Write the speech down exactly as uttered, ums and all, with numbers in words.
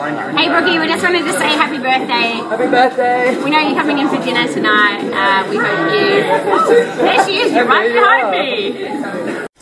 Hey Brookie, we just wanted to say happy birthday. Happy birthday. We know you're coming in for dinner tonight. Uh, we hope you... There she is, you're right behind me.